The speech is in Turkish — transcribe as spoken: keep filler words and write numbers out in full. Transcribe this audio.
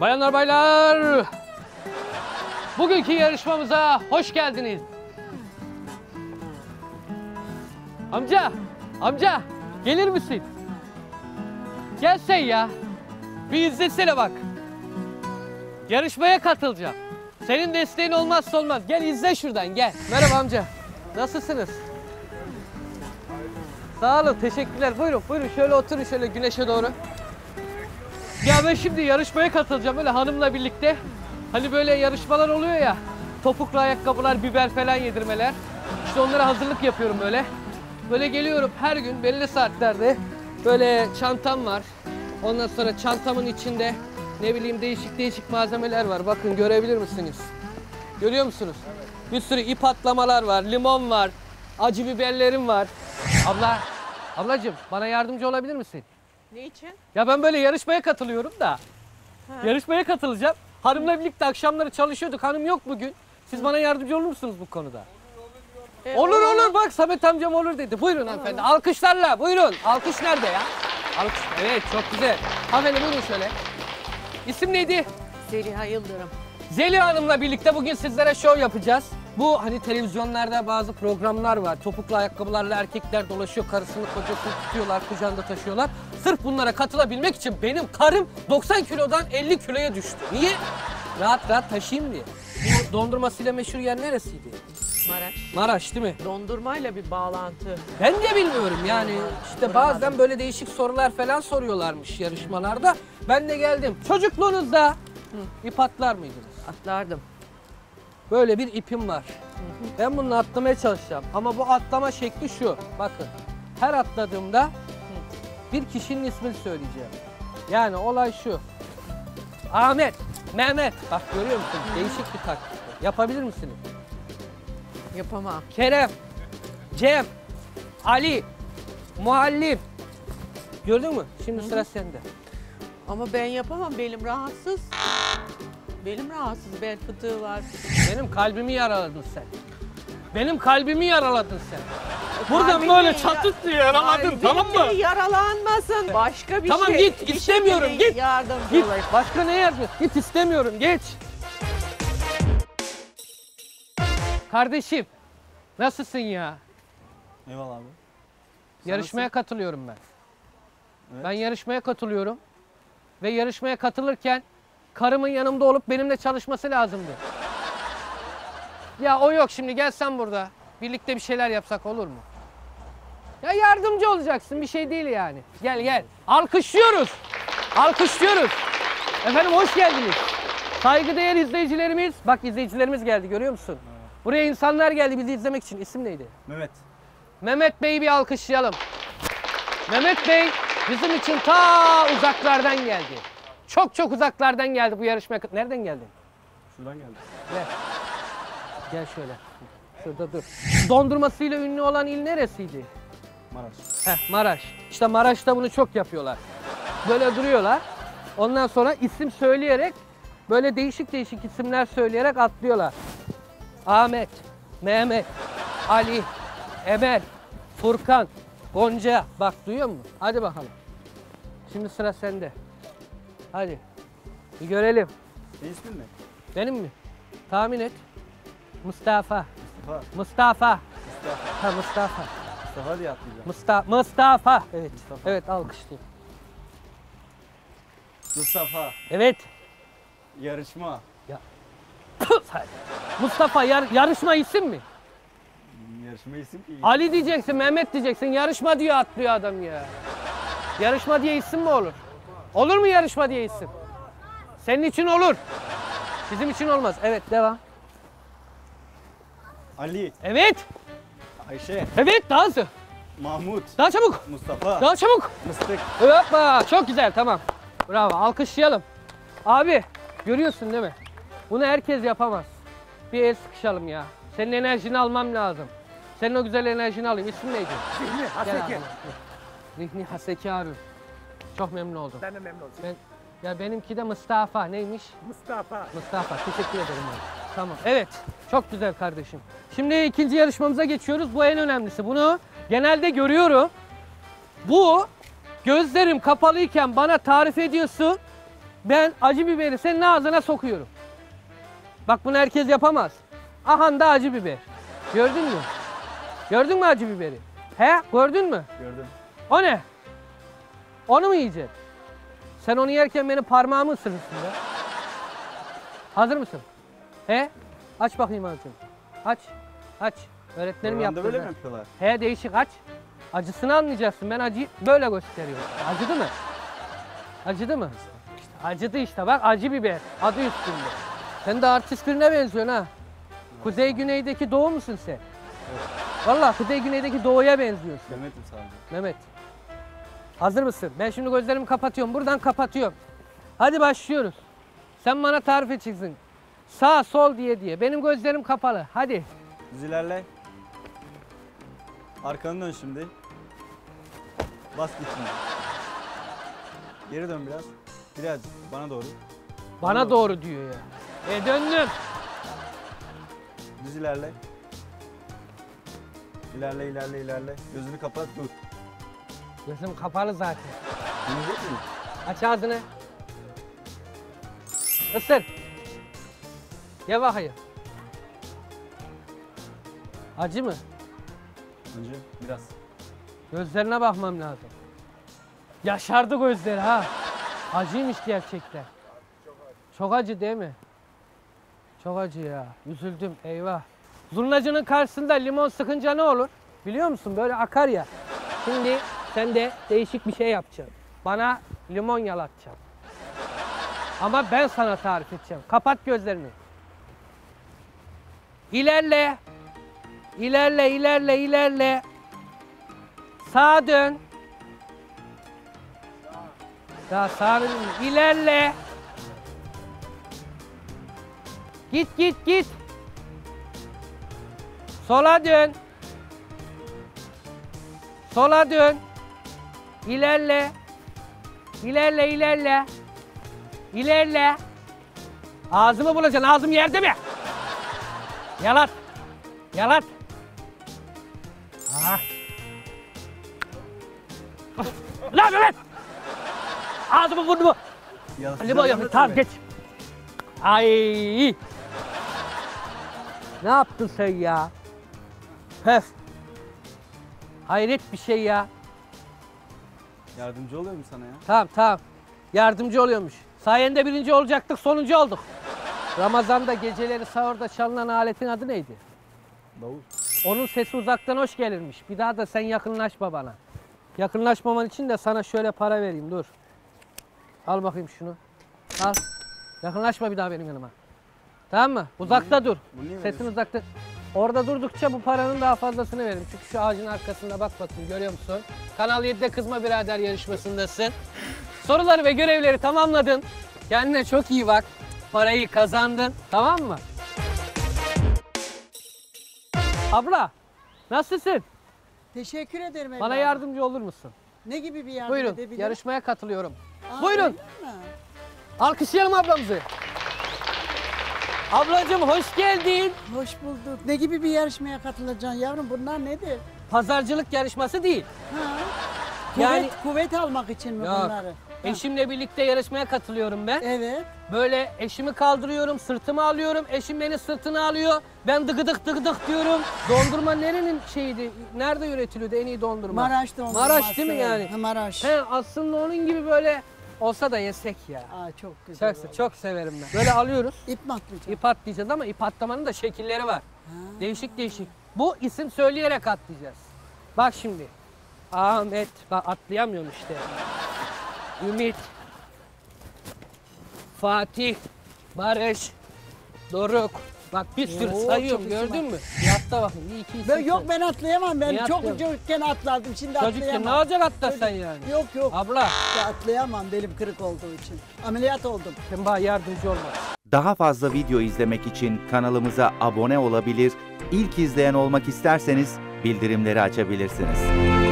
Bayanlar baylar, bugünkü yarışmamıza hoş geldiniz. Amca, amca gelir misin? Gel sen ya, bir izlesene bak. Yarışmaya katılacağım. Senin desteğin olmazsa olmaz. Gel izle şuradan, gel. Merhaba amca, nasılsınız? Sağ olun, teşekkürler. Buyurun, buyurun şöyle oturun şöyle güneşe doğru. Ya ben şimdi yarışmaya katılacağım böyle hanımla birlikte. Hani böyle yarışmalar oluyor ya. Topuklu ayakkabılar, biber falan yedirmeler. İşte onlara hazırlık yapıyorum böyle. Böyle geliyorum her gün belli saatlerde. Böyle çantam var. Ondan sonra çantamın içinde ne bileyim değişik değişik malzemeler var. Bakın görebilir misiniz? Görüyor musunuz? Bir sürü ip atlamalar var, limon var, acı biberlerim var. Abla, ablacığım bana yardımcı olabilir misin? Ne için? Ya ben böyle yarışmaya katılıyorum da. Ha. Yarışmaya katılacağım. Hanımla birlikte akşamları çalışıyorduk. Hanım yok bugün. Siz bana yardımcı olur musunuz bu konuda? E, Olur olur bak Samet amcam olur dedi. Buyurun hanımefendi. Alkışlarla buyurun. Alkış nerede ya? Alkış. Evet çok güzel. Hanımefendi buyurun şöyle. İsim neydi? Zeliha Yıldırım. Zeliha Hanım'la birlikte bugün sizlere şov yapacağız. Bu hani televizyonlarda bazı programlar var. Topuklu ayakkabılarla erkekler dolaşıyor. Karısını kocasını tutuyorlar, kucağında taşıyorlar. Sırf bunlara katılabilmek için benim karım doksan kilodan elli kiloya düştü. Niye? Rahat rahat taşıyayım diye. Bu dondurmasıyla meşhur yer neresiydi? Maraş. Maraş değil mi? Dondurmayla bir bağlantı. Ben de bilmiyorum yani. İşte bazen böyle değişik sorular falan soruyorlarmış yarışmalarda. Ben de geldim. Çocukluğunuzda Hı. ip atlar mıydınız? Atlardım. Böyle bir ipim var. Ben bunu atlamaya çalışacağım. Ama bu atlama şekli şu. Bakın. Her atladığımda bir kişinin ismini söyleyeceğim. Yani olay şu. Ahmet, Mehmet. Bak görüyor musun? Değişik bir taktik. Yapabilir misiniz? Yapamam. Kerem, Cem, Ali, Muallim. Gördün mü? Şimdi sıra sende. Ama ben yapamam. Belim rahatsız. Belim rahatsız. Bel fıtığı var. Benim kalbimi yaraladın sen. Benim kalbimi yaraladın sen. Buradan Kalbini böyle çatıt diye yaraladın, Kalbini tamam mı? yaralanmasın. Başka bir Tamam, şey. git, bir istemiyorum, şekilde git. Yardımcı Git. olayım. Başka ne yardım? Git istemiyorum. Geç. Kardeşim, nasılsın ya? Eyvallah abi. Sen Yarışmaya nasılsın? katılıyorum ben. Evet. Ben yarışmaya katılıyorum. Ve yarışmaya katılırken karımın yanımda olup benimle çalışması lazımdı. Ya o yok şimdi, gel sen burada. Birlikte bir şeyler yapsak olur mu? Ya yardımcı olacaksın, bir şey değil yani. Gel gel. Alkışlıyoruz. Alkışlıyoruz. Efendim hoş geldiniz. Saygıdeğer izleyicilerimiz. Bak izleyicilerimiz geldi, görüyor musun? Buraya insanlar geldi bizi izlemek için. İsim neydi? Mehmet. Mehmet Bey'i bir alkışlayalım. Mehmet Bey bizim için ta uzaklardan geldi. Çok çok uzaklardan geldi bu yarışmaya. Nereden geldin? Şuradan geldi. Gel. Gel şöyle. Şurada dur. Dondurmasıyla ünlü olan il neresiydi? Maraş. Heh, Maraş. İşte Maraş'ta bunu çok yapıyorlar. Böyle duruyorlar. Ondan sonra isim söyleyerek, böyle değişik değişik isimler söyleyerek atlıyorlar. Ahmet, Mehmet, Ali, Emel, Furkan, Gonca. Bak duyuyor musun? Hadi bakalım. Şimdi sıra sende. Hadi. Bir görelim. Ne ismin ne? Benim mi? Tahmin et. Mustafa. Mustafa. Mustafa. Mustafa. Ha Mustafa. Mustafa diye atlayacağım. Mustafa. Mustafa. Evet. Mustafa. Evet alkışlayayım. Mustafa. Evet. Yarışma. Mustafa yar yarışma isim mi? Yarışma isim ki. Ali diyeceksin, Mehmet diyeceksin. Yarışma diyor atlıyor adam ya. Yarışma diye isim mi olur? Olur mu yarışma diye isim? Senin için olur. Bizim için olmaz. Evet devam. Ali. Evet. Ayşe. Evet daha hızlı. Mahmut. Daha çabuk. Mustafa. Daha çabuk. Mıstık. Hoppa çok güzel tamam. Bravo alkışlayalım. Abi görüyorsun değil mi? Bunu herkes yapamaz. Bir el sıkışalım ya. Senin enerjini almam lazım. Senin o güzel enerjini alayım. İsmin neydi? Zihni Haseki. Zihni Haseki abi. Çok memnun oldum. Ben de memnun oldum. Ben, ya benimki de Mustafa. Neymiş? Mustafa. Mustafa. Teşekkür ederim abi. Tamam. Evet. Çok güzel kardeşim. Şimdi ikinci yarışmamıza geçiyoruz. Bu en önemlisi. Bunu genelde görüyorum. Bu gözlerim kapalıyken bana tarif ediyorsun. ben acı biberi senin ağzına sokuyorum. Bak bunu herkes yapamaz. Aha da acı biber. Gördün mü? Gördün mü acı biberi? He? Gördün mü? Gördüm. O ne? Onu mu yiyeceksin? Sen onu yerken benim parmağımı ısırırsın ya. Hazır mısın? He? Aç bakayım ağzını. Aç. Aç. Öğretmenim Programda yaptı. böyle mi ben. yapıyorlar? He değişik aç. Acısını anlayacaksın. Ben acıyı böyle gösteriyorum. Acıdı mı? Acıdı mı? İşte acıdı işte bak acı biber. Adı üstünde. Sen de artist birine benziyorsun ha. Kuzey güneydeki doğu musun sen? Evet. Vallahi kuzey güneydeki doğuya benziyorsun. Mehmet'im sadece. Mehmet. Hazır mısın? Ben şimdi gözlerimi kapatıyorum. Buradan kapatıyorum. Hadi başlıyoruz. Sen bana tarif edeceksin. Sağ sol diye diye. Benim gözlerim kapalı. Hadi. Düz ilerle. Arkanı dön şimdi. Bas git şimdi. Geri dön biraz. Biraz bana doğru. Bana doğru diyor ya. E döndüm. Düz ilerle. İlerle ilerle ilerle. Gözünü kapat dur. Gözüm kapalı zaten. Dinleyecek mi? Aç ağzını. Isır. Ye bakayım. Acı mı? Önce biraz. Gözlerine bakmam lazım. Yaşardı gözleri ha. Acıymış gerçekten. Çok acı değil mi? Çok acı ya. Üzüldüm eyvah. Zurnacının karşısında limon sıkınca ne olur? Biliyor musun? Böyle akar ya. Şimdi sen de değişik bir şey yapacaksın. Bana limon yalatacaksın. Ama ben sana tarif edeceğim. Kapat gözlerini. İlerle. İlerle, ilerle, ilerle. Sağa dön. Daha sağa dön. İlerle. Git, git, git. Sola dön. Sola dön. İlerle. İlerle, ilerle. İlerle. Ağzımı bulacaksın. Ağzım yerde mi? Yalat. Yalat. Ah. Lan Mehmet! Ağzımı burnumu. Limon yapın. Tamam geç. Ay. Ne yaptın sen ya? Pef. Hayret bir şey ya. Yardımcı oluyor mu sana ya? Tamam tamam. Yardımcı oluyormuş. Sayende birinci olacaktık, sonuncu olduk. Ramazan'da geceleri sahurda çalınan aletin adı neydi? Davul. Onun sesi uzaktan hoş gelirmiş. Bir daha da sen yakınlaşma bana. Yakınlaşmaman için de sana şöyle para vereyim, dur. Al bakayım şunu. Al. Yakınlaşma bir daha benim yanıma. Tamam mı? Uzakta dur. Bu niye Sesin veriyorsun? uzakta. Orada durdukça bu paranın daha fazlasını veririm. Çünkü şu ağacın arkasında bak bakayım, görüyor musun? Kanal yedide Kızma Birader yarışmasındasın. Soruları ve görevleri tamamladın. Kendine çok iyi bak. Parayı kazandın. Tamam mı? Abla, nasılsın? Teşekkür ederim Bana evladım. yardımcı olur musun? Ne gibi bir yardım Buyurun, edebilirim? yarışmaya katılıyorum. Aa, Buyurun, öyle mi? alkışlayalım ablamızı. Ablacığım hoş geldin. Hoş bulduk. Ne gibi bir yarışmaya katılacaksın yavrum? Bunlar nedir? Pazarcılık yarışması değil. Ha? Yani- Kuvvet, kuvvet almak için mi Yok. bunları? Ha, Eşimle birlikte yarışmaya katılıyorum ben. Evet. Böyle eşimi kaldırıyorum, sırtıma alıyorum. Eşim beni sırtına alıyor. Ben dıgıdık dıgıdık diyorum. Dondurma nerenin şeyiydi? Nerede üretiliyordu en iyi dondurma? Maraş dondurması. Maraş değil mi yani? Ha, Maraş. He, aslında onun gibi böyle olsa da yesek ya. Aa, çok güzel. Çok, oldu. çok severim ben. Böyle alıyoruz. İp mi atlayacaksın? İp atlayacağız ama ip atlamanın da şekilleri var. Değişik değişik. Bu isim söyleyerek atlayacağız. Bak şimdi. Ahmet. Bak atlayamıyorum işte. Ümit. Fatih. Barış. Doruk. Bak bir sürü Oo, sayıyorum, çok gördün isim mü? Bir atla bakayım. Bir iki isim Ben, yok söyle. ben atlayamam. Ben Niye çok atlayamam? çocukken atladım. Şimdi Çocukken atlayamam. ne olacak atlasan yani? Yok yok. Abla Ya, atlayamam belim kırık olduğu için. Ameliyat oldum. sen bana yardımcı olma. Daha fazla video izlemek için kanalımıza abone olabilir, ilk izleyen olmak isterseniz bildirimleri açabilirsiniz.